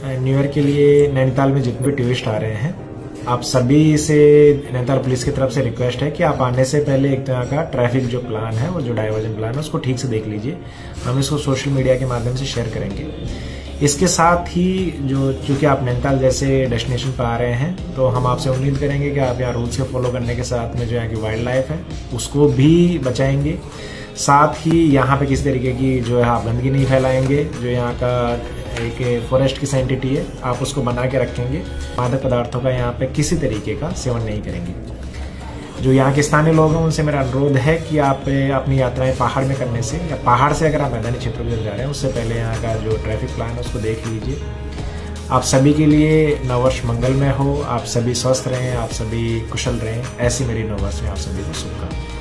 New year के लिए नैनीताल में जितने भी टूरिस्ट आ रहे हैं, आप सभी से नैनीताल पुलिस की तरफ से रिक्वेस्ट है कि आप आने से पहले एक तरह का ट्रैफिक जो प्लान है और जो डाइवर्जन प्लान है उसको ठीक से देख लीजिए। हम इसको सोशल मीडिया के माध्यम से शेयर करेंगे। इसके साथ ही चूंकि आप नैनीताल जैसे डेस्टिनेशन पर आ रहे हैं, तो हम आपसे उम्मीद करेंगे कि आप यहाँ रूल्स के फॉलो करने के साथ में जो यहाँ की वाइल्ड लाइफ है उसको भी बचाएंगे। साथ ही यहाँ पे किसी तरीके की जो है आप गंदगी नहीं फैलाएंगे। जो यहाँ का एक फॉरेस्ट की सैंटिटी है, आप उसको बना के रखेंगे। मादक पदार्थों का यहाँ पे किसी तरीके का सेवन नहीं करेंगे। जो यहाँ के स्थानीय लोग हैं उनसे मेरा अनुरोध है कि आप अपनी यात्राएं पहाड़ में करने से या पहाड़ से अगर आप मैदानी क्षेत्रों में जा रहे हैं उससे पहले यहाँ का जो ट्रैफिक प्लान है उसको देख लीजिए। आप सभी के लिए नववर्ष मंगलमय हो, आप सभी स्वस्थ रहें, आप सभी कुशल रहें, ऐसी मेरी नववर्ष में आप सभी को शुभकामनाएं।